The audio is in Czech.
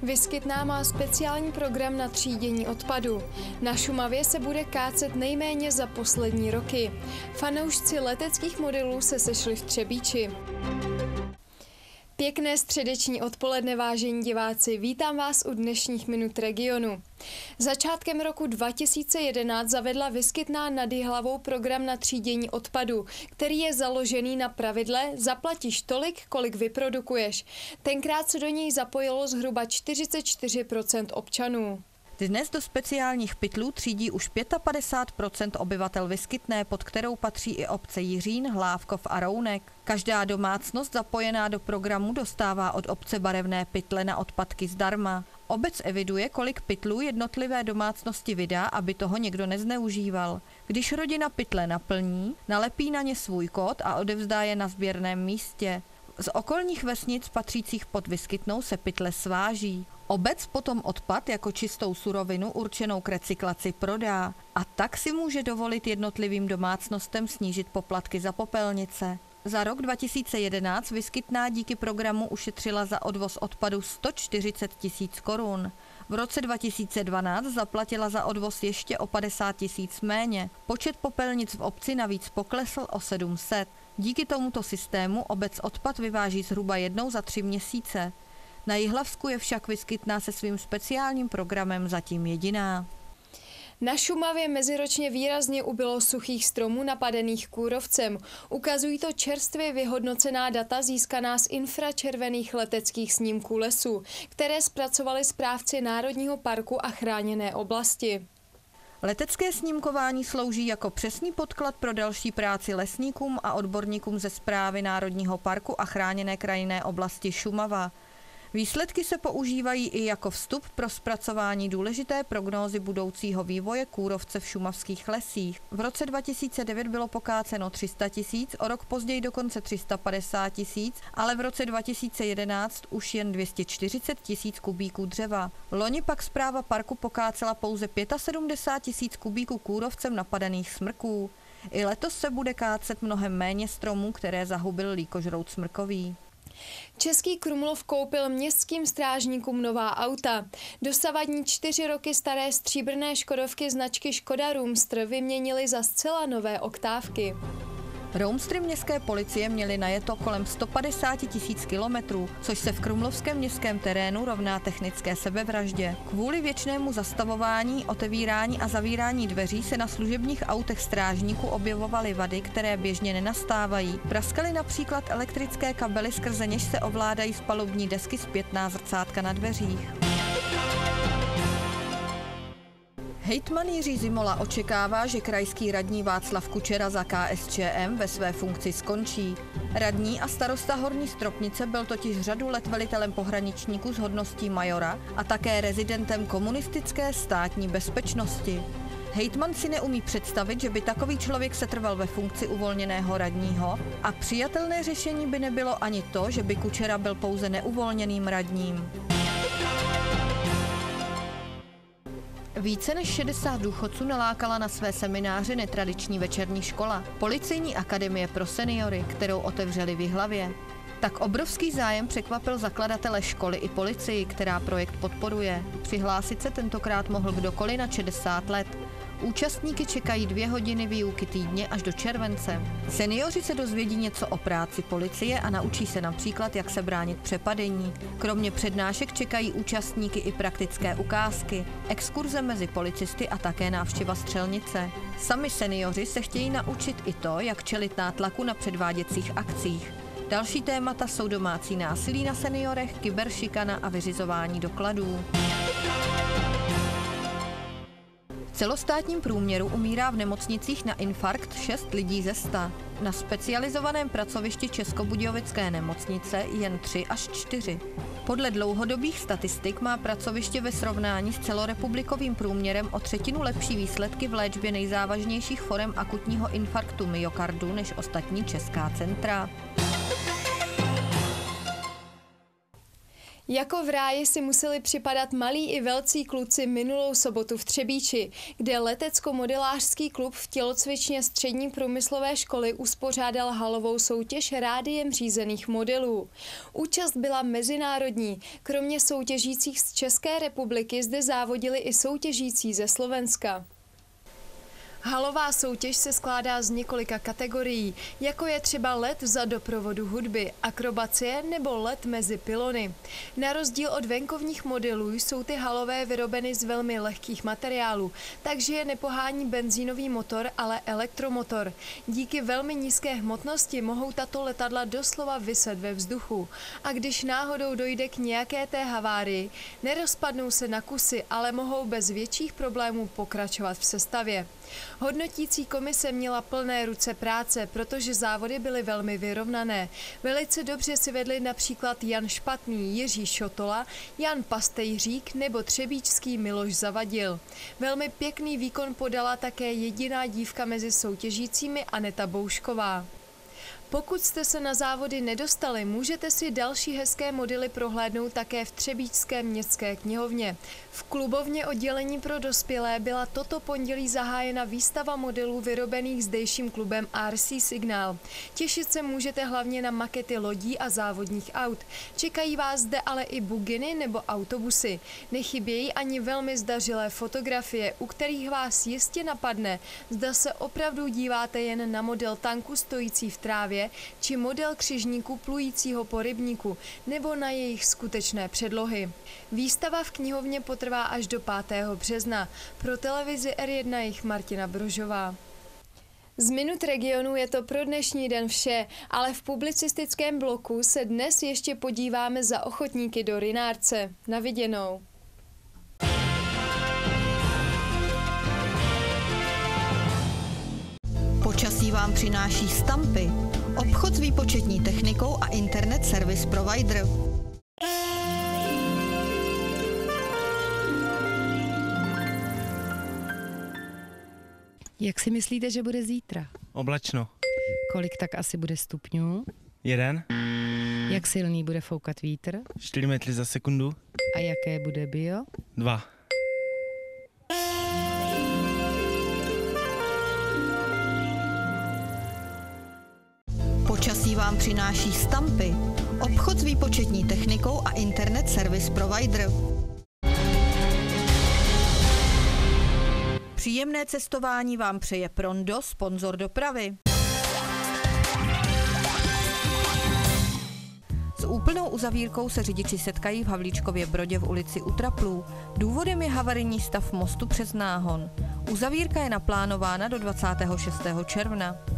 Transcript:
Vyskytná má speciální program na třídění odpadu. Na Šumavě se bude kácet nejméně za poslední roky. Fanoušci leteckých modelů se sešli v Třebíči. Pěkné středeční odpoledne, vážení diváci, vítám vás u dnešních minut regionu. Začátkem roku 2011 zavedla Vyskytná nad Jihlavou program na třídění odpadu, který je založený na pravidle zaplatíš tolik, kolik vyprodukuješ. Tenkrát se do něj zapojilo zhruba 44% občanů. Dnes do speciálních pytlů třídí už 55% obyvatel Vyskytné, pod kterou patří i obce Jiřín, Hlávkov a Rounek. Každá domácnost zapojená do programu dostává od obce barevné pytle na odpadky zdarma. Obec eviduje, kolik pytlů jednotlivé domácnosti vydá, aby toho někdo nezneužíval. Když rodina pytle naplní, nalepí na ně svůj kód a odevzdá je na sběrném místě. Z okolních vesnic patřících pod Vyskytnou se pytle sváží. Obec potom odpad jako čistou surovinu určenou k recyklaci prodá a tak si může dovolit jednotlivým domácnostem snížit poplatky za popelnice. Za rok 2011 Vyskytná díky programu ušetřila za odvoz odpadu 140 000 korun. V roce 2012 zaplatila za odvoz ještě o 50 000 méně. Počet popelnic v obci navíc poklesl o 700. Díky tomuto systému obec odpad vyváží zhruba jednou za 3 měsíce. Na Jihlavsku je však Vyskytná se svým speciálním programem zatím jediná. Na Šumavě meziročně výrazně ubylo suchých stromů napadených kůrovcem. Ukazují to čerstvě vyhodnocená data získaná z infračervených leteckých snímků lesů, které zpracovali správci Národního parku a chráněné oblasti. Letecké snímkování slouží jako přesný podklad pro další práci lesníkům a odborníkům ze Správy Národního parku a chráněné krajinné oblasti Šumava. Výsledky se používají i jako vstup pro zpracování důležité prognózy budoucího vývoje kůrovce v šumavských lesích. V roce 2009 bylo pokáceno 300 000, o rok později dokonce 350 000, ale v roce 2011 už jen 240 000 kubíků dřeva. Loni pak správa parku pokácela pouze 75 000 kubíků kůrovcem napadených smrků. I letos se bude kácet mnohem méně stromů, které zahubil líkožrout smrkový. Český Krumlov koupil městským strážníkům nová auta. Dosavadní 4 roky staré stříbrné škodovky značky Škoda Roomster vyměnili za zcela nové oktávky. Roomstry městské policie měly najeto kolem 150 000 kilometrů, což se v krumlovském městském terénu rovná technické sebevraždě. Kvůli věčnému zastavování, otevírání a zavírání dveří se na služebních autech strážníků objevovaly vady, které běžně nenastávají. Praskaly například elektrické kabely, skrze něž se ovládají z palubní desky zpětná zrcátka na dveřích. Hejtman Jiří Zimola očekává, že krajský radní Václav Kučera za KSČM ve své funkci skončí. Radní a starosta Horní Stropnice byl totiž řadu let velitelem pohraničníků s hodností majora a také rezidentem komunistické státní bezpečnosti. Hejtman si neumí představit, že by takový člověk setrval ve funkci uvolněného radního a přijatelné řešení by nebylo ani to, že by Kučera byl pouze neuvolněným radním. Více než 60 důchodců nalákala na své semináře netradiční večerní škola, Policejní akademie pro seniory, kterou otevřeli v Jihlavě. Tak obrovský zájem překvapil zakladatele školy i policii, která projekt podporuje. Přihlásit se tentokrát mohl kdokoliv na 60 let. Účastníky čekají 2 hodiny výuky týdně až do července. Seniori se dozvědí něco o práci policie a naučí se například, jak se bránit přepadení. Kromě přednášek čekají účastníky i praktické ukázky, exkurze mezi policisty a také návštěva střelnice. Sami seniori se chtějí naučit i to, jak čelit nátlaku na předváděcích akcích. Další témata jsou domácí násilí na seniorech, kyberšikana a vyřizování dokladů. V celostátním průměru umírá v nemocnicích na infarkt 6 lidí ze 100. Na specializovaném pracovišti Českobudějovické nemocnice jen 3 až 4. Podle dlouhodobých statistik má pracoviště ve srovnání s celorepublikovým průměrem o 1/3 lepší výsledky v léčbě nejzávažnějších forem akutního infarktu myokardu než ostatní česká centra. Jako v ráji si museli připadat malí i velcí kluci minulou sobotu v Třebíči, kde letecko-modelářský klub v tělocvičně střední průmyslové školy uspořádal halovou soutěž rádiem řízených modelů. Účast byla mezinárodní. Kromě soutěžících z České republiky zde závodili i soutěžící ze Slovenska. Halová soutěž se skládá z několika kategorií, jako je třeba let za doprovodu hudby, akrobacie nebo let mezi pylony. Na rozdíl od venkovních modelů jsou ty halové vyrobeny z velmi lehkých materiálů, takže je nepohání benzínový motor, ale elektromotor. Díky velmi nízké hmotnosti mohou tato letadla doslova viset ve vzduchu. A když náhodou dojde k nějaké té havárii, nerozpadnou se na kusy, ale mohou bez větších problémů pokračovat v sestavě. Hodnotící komise měla plné ruce práce, protože závody byly velmi vyrovnané. Velice dobře si vedli například Jan Špatný, Jiří Šotola, Jan Pastejřík nebo třebíčský Miloš Zavadil. Velmi pěkný výkon podala také jediná dívka mezi soutěžícími Aneta Boušková. Pokud jste se na závody nedostali, můžete si další hezké modely prohlédnout také v Třebíčské městské knihovně. V klubovně oddělení pro dospělé byla toto pondělí zahájena výstava modelů vyrobených zdejším klubem RC Signál. Těšit se můžete hlavně na makety lodí a závodních aut. Čekají vás zde ale i buginy nebo autobusy. Nechybějí ani velmi zdařilé fotografie, u kterých vás jistě napadne, zda se opravdu díváte jen na model tanku stojící v trávě, či model křižníku plujícího po rybníku, nebo na jejich skutečné předlohy. Výstava v knihovně potrvá až do 5. března. Pro televizi R1 jich Martina Brožová. Z Minut regionu je to pro dnešní den vše, ale v publicistickém bloku se dnes ještě podíváme za ochotníky do Rynárce. Na viděnou. Počasí vám přináší Stampy, obchod s výpočetní technikou a internet service provider. Jak si myslíte, že bude zítra? Oblačno. Kolik tak asi bude stupňů? 1. Jak silný bude foukat vítr? 4 metry za sekundu. A jaké bude bio? 2. Počasí vám přináší Stampy, obchod s výpočetní technikou a internet service provider. Příjemné cestování vám přeje Prondo, sponzor dopravy. S úplnou uzavírkou se řidiči setkají v Havlíčkově Brodě v ulici U Traplů. Důvodem je havarijní stav mostu přes Náhon. Uzavírka je naplánována do 26. června.